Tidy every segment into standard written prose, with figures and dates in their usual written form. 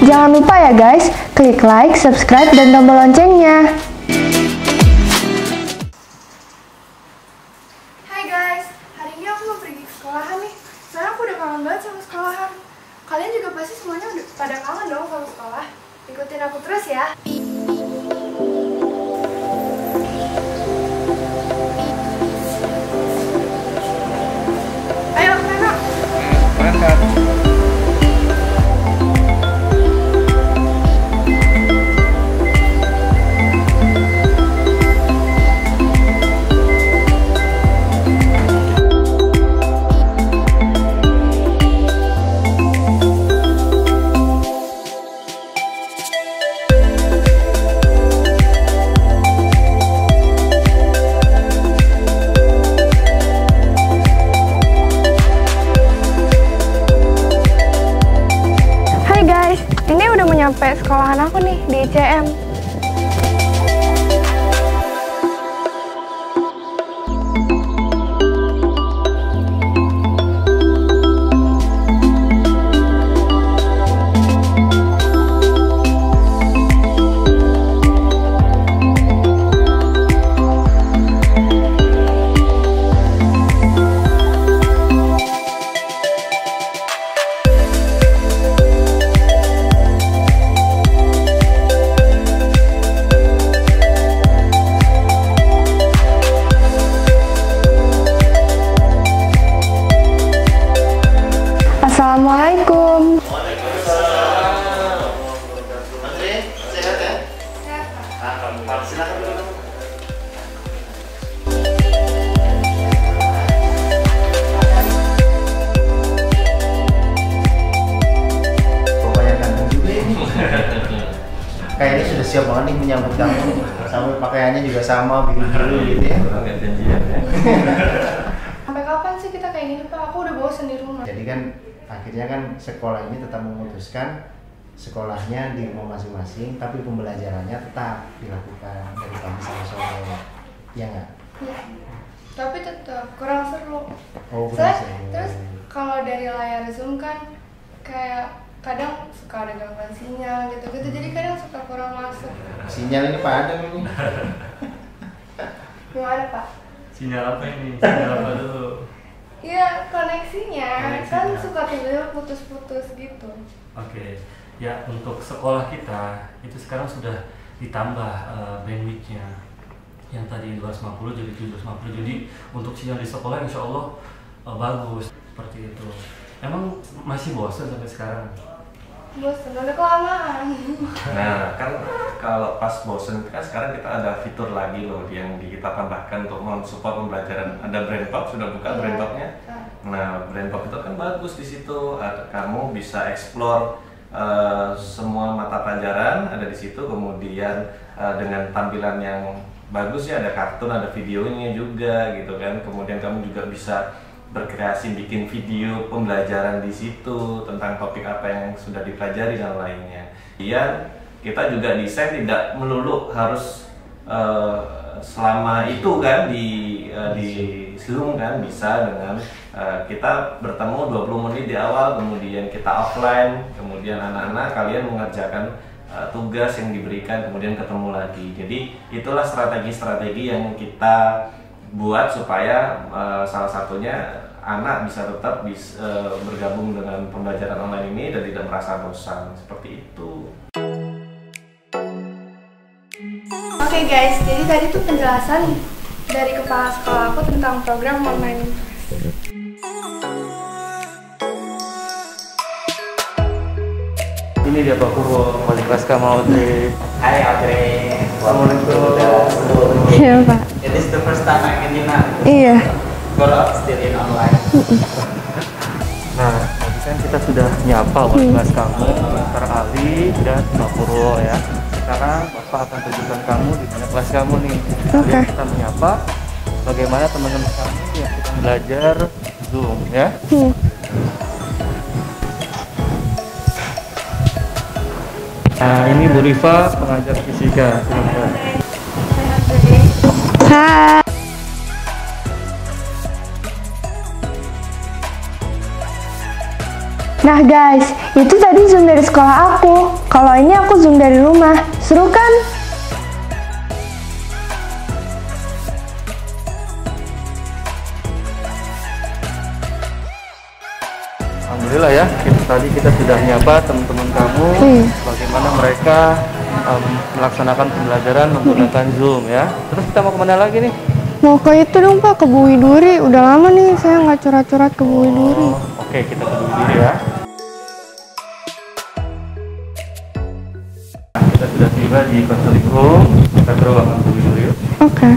Jangan lupa ya guys, klik like, subscribe, dan tombol loncengnya. Hai guys, hari ini aku mau pergi ke sekolahan nih. Soalnya aku udah kangen banget sama sekolahan. Kalian juga pasti semuanya udah pada kangen dong sama sekolah. Ikutin aku terus ya. Ayo, Nana. Berangkat. Ini udah nyampe sekolahan aku nih di ICM. Assalamualaikum. Menteri, sehat ya? Sehat. Silakan dulu. Pokoknya ganteng juga ini. Kayaknya sudah siap banget nih menyambut kamu. Sampai pakaiannya juga sama, biru-biru gitu ya. Nggak janjian ya. Sampai kapan sih kita kayak gini, Pak? Aku udah bosan di rumah. Jadi kan akhirnya kan sekolah ini tetap memutuskan sekolahnya di rumah masing-masing, tapi pembelajarannya tetap dilakukan dari pagi sampai sore, ya nggak? Ya. Tapi tetap kurang seru. Oh, kurang seru. Terus kalau dari layar Zoom kan kayak kadang suka ada gangguan sinyal gitu-gitu, jadi kadang suka kurang masuk. Sinyal ini padam ini. Gimana, Pak? Sinyal apa ini? Sinyal apa dulu? Iya, koneksinya kan Koneksinya. suka tiba-tiba putus-putus gitu. Oke, ya untuk sekolah kita itu sekarang sudah ditambah bandwidth-nya yang tadi 250 jadi 750. Jadi untuk sinyal di sekolah insya Allah bagus seperti itu. Emang masih bosan sampai sekarang? Bosan, udah kelamaan. Nah, kan kalau pas bosen kan sekarang kita ada fitur lagi loh yang kita tambahkan untuk mensupport pembelajaran. Ada BrainPop, sudah buka BrainPopnya. Nah, BrainPop itu kan bagus di situ. Kamu bisa explore semua mata pelajaran ada di situ. Kemudian dengan tampilan yang bagus ya, ada kartun, ada videonya juga gitu kan. Kemudian kamu juga bisa berkreasi bikin video pembelajaran di situ tentang topik apa yang sudah dipelajari dan lainnya. Kemudian kita juga desain tidak melulu harus selama itu kan di Zoom kan, bisa dengan kita bertemu 20 menit di awal, kemudian kita offline, kemudian anak-anak kalian mengerjakan tugas yang diberikan, kemudian ketemu lagi. Jadi itulah strategi-strategi yang kita buat supaya salah satunya anak bisa tetap bergabung dengan pembelajaran online ini dan tidak merasa bosan seperti itu. Oke guys, jadi tadi tuh penjelasan dari kepala sekolah aku tentang program online. Ini dia Pak Purwo, wali kelas kamu Audrey. Hi Audrey. Assalamualaikum. Iya, Pak. It is the first time I can Iya. go out still in online. Nah, tadi kan kita sudah nyapa wali kelas kamu, Dr. Ali dan Pak Purwo ya. Sekarang Bapak akan tunjukkan kamu di mana kelas kamu nih. Oke. Kita menyapa bagaimana teman-teman kamu yang sedang belajar Zoom ya. Nah, ini Bu Rifa, pengajar fisika. Silakan. Hai. Nah guys, itu tadi Zoom dari sekolah aku. Kalau ini aku Zoom dari rumah. Seru kan? Alhamdulillah ya, tadi kita sudah menyapa teman-teman kamu, bagaimana mereka melaksanakan pembelajaran menggunakan Zoom ya. Terus kita mau kemana lagi nih? Mau ke itu dong Pak, ke Bumi Duri. Udah lama nih saya nggak curhat-curhat ke Bumi Duri. Oke, kita ke Bumi Duri ya. Kita sudah tiba di counseling room. Kita ke ruangan Bumi Duri yuk. Oke.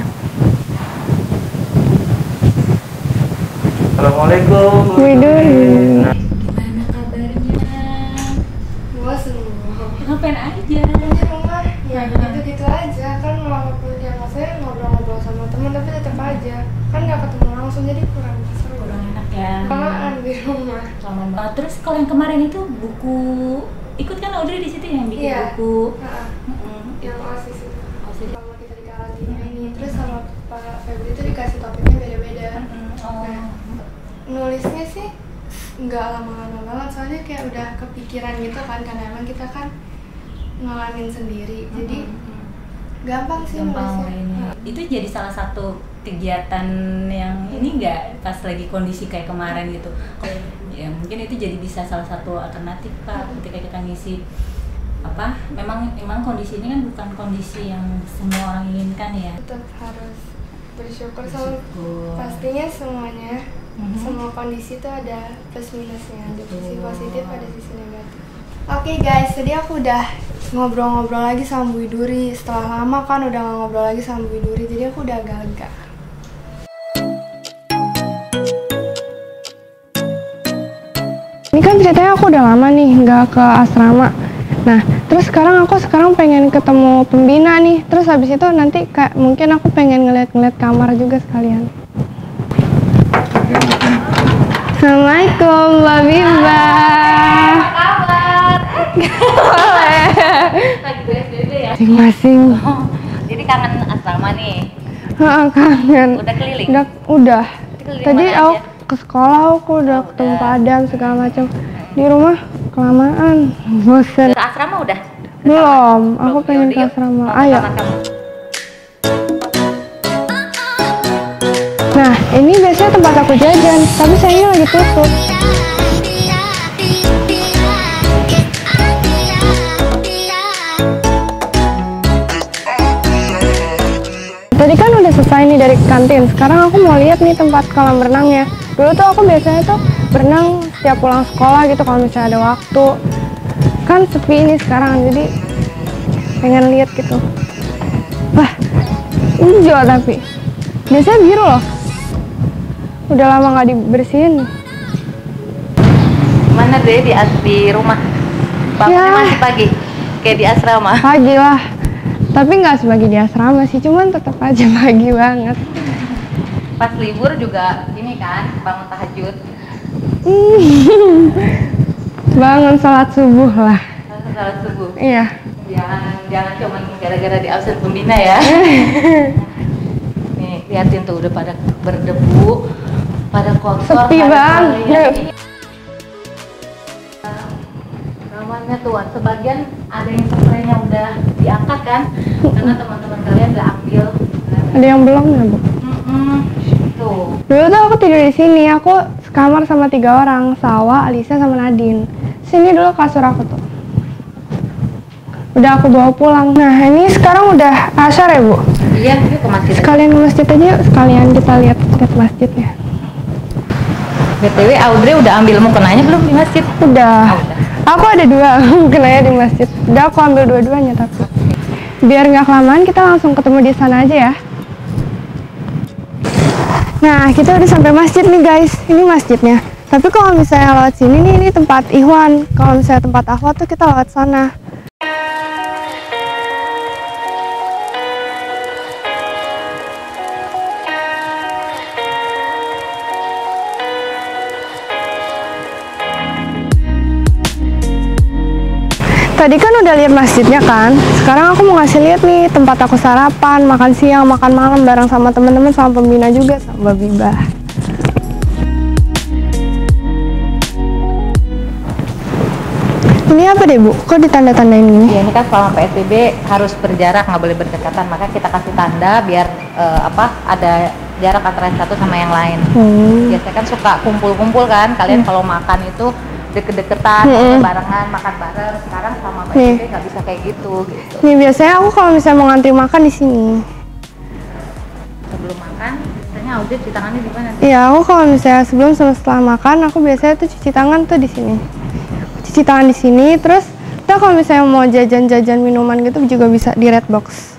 Assalamualaikum Bumi Duri. Gimana kabarnya? Gua seneng. Ngapain aja? Di rumah ya gitu-gitu aja kan, walaupun ya maksudnya ngobrol-ngobrol sama temen tapi tetap aja kan nggak ketemu langsung, jadi kurang seru. Kurang enak ya. Kelamaan di rumah. Lama banget. Terus kalau yang kemarin itu buku ikut kan Audrey di situ yang bikin Iya. buku. Yang OSIS itu. OSIS. Kalau kita di karantina ini, terus sama Pak Febri itu dikasih topiknya beda-beda. Nah, nulisnya sih nggak lama-lama banget, soalnya kayak udah kepikiran gitu kan, karena emang kita kan ngalamin sendiri, jadi gampang sih Gampang nulisnya. ini. Itu jadi salah satu kegiatan yang ini nggak pas lagi kondisi kayak kemarin gitu. Ya mungkin itu jadi bisa salah satu alternatif Pak ketika kita ngisi apa, memang kondisi ini kan bukan kondisi yang semua orang inginkan ya. Tetap harus bersyukur sama Bersyukur. pastinya semuanya. Semua kondisi itu ada plus minusnya, ada sisi positif, ada sisi negatif. Oke guys, tadi aku udah ngobrol-ngobrol lagi sama Bu Duri. Setelah lama kan udah gak ngobrol lagi sama Bu Duri, jadi aku udah agak lega. Ini kan ceritanya aku udah lama nih nggak ke asrama. Nah, terus sekarang pengen ketemu pembina nih. Terus habis itu nanti mungkin aku pengen ngeliat-ngeliat kamar juga sekalian. Assalamualaikum, Mbak Biba. Lagi PSBB ya. Masing-masing. Jadi kangen asrama nih. Kangen. Udah keliling? Udah. Keliling Tadi mana aku aja? ke sekolah, aku udah ketemu Padam segala macam. Di rumah kelamaan, bosen. Ke asrama udah? Belum, aku pengen Yaudah, ke yuk. asrama. Mau ke Ayo. kamar kamu. Nah, ini biasanya tempat aku jajan, tapi sayangnya lagi tutup. Tadi kan udah selesai nih dari kantin. Sekarang aku mau lihat nih tempat kolam renangnya. Dulu tuh aku biasanya tuh berenang setiap pulang sekolah gitu kalau misalnya ada waktu. Kan sepi ini sekarang, jadi pengen lihat gitu. Wah, hijau tapi biasanya biru loh. Udah lama nggak dibersihin. Mana deh di rumah? Bangunnya Ya. masih pagi, kayak di asrama. Pagi lah, tapi nggak sebagi di asrama sih, cuman tetap aja pagi banget. Pas libur juga ini kan, bangun tahajud. Bangun sholat subuh lah. Salat subuh. Iya. Jangan cuma gara-gara di absen pembina ya. Nih, liatin tuh udah pada berdebu, pada kotor. Sepi pada banget. Namanya tuan, sebagian ada yang spraynya udah diangkat kan, karena teman-teman kalian udah ambil. Ada yang belum ya, Bu? Tuh. Dulu tuh aku tidur di sini. Aku sekamar sama 3 orang, Sawa, Alisa, sama Nadine. Sini dulu kasur aku tuh. Udah aku bawa pulang. Nah, ini sekarang udah asyar ya, Bu? Iya, yuk ke masjid. Sekalian ke masjid aja yuk, sekalian kita lihat masjidnya. BTW Audrey udah ambil mukenanya belum di masjid? Udah. Aku ada 2 kenanya di masjid. Udah aku ambil dua-duanya tapi. Biar nggak kelamaan kita langsung ketemu di sana aja ya. Nah, kita udah sampai masjid nih guys. Ini masjidnya. Tapi kalau misalnya lewat sini nih, ini tempat Ikhwan. Kalau misalnya tempat Akhwat tuh kita lewat sana. Tadi kan udah lihat masjidnya kan. Sekarang aku mau ngasih lihat nih tempat aku sarapan, makan siang, makan malam bareng sama temen-temen, sama pembina juga, sama Mbak Biba. Ini apa deh Bu? Kok ditanda-tandain gini? Ya ini kan selama PSBB harus berjarak, nggak boleh berdekatan, maka kita kasih tanda biar ada jarak antara yang satu sama yang lain. Biasanya kan suka kumpul-kumpul kan, kalian kalau makan itu deket-deketan, barengan, makan bareng. Sekarang selama PSBB nggak bisa kayak gitu. Nih biasanya aku kalau misalnya mau ngantri makan di sini. Sebelum makan, biasanya Audrey cuci tangannya di mana? Iya, aku kalau misalnya sebelum sama setelah makan, aku biasanya tuh cuci tangan tuh di sini. Cuci tangan di sini, terus kita kalau misalnya mau jajan-jajan minuman gitu juga bisa di red box.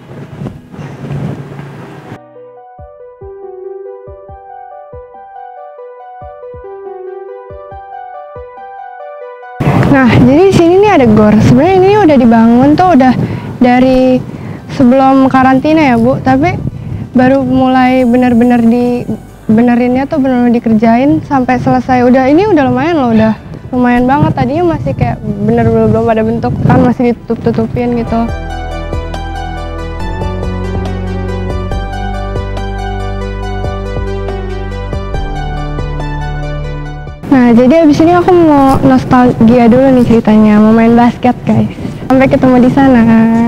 Nah, jadi di sini nih ada gor. Sebenarnya ini udah dibangun tuh udah dari sebelum karantina ya Bu, tapi baru mulai benar-benar dibenerinnya tuh benar-benar dikerjain sampai selesai. Ini udah lumayan loh, udah lumayan banget. Tadinya masih kayak bener belum ada bentuk kan, masih ditutup-tutupin gitu. Nah, jadi abis ini aku mau nostalgia dulu nih ceritanya, mau main basket guys. Sampai ketemu di sana.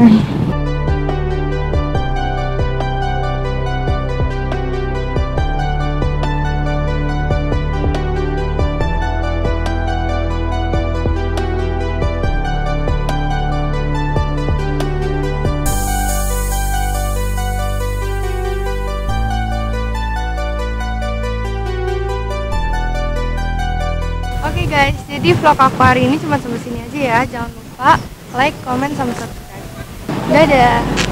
Oke guys, jadi vlog aku hari ini cuma sampai sini aja ya. Jangan lupa like, comment, sama subscribe. Dadah!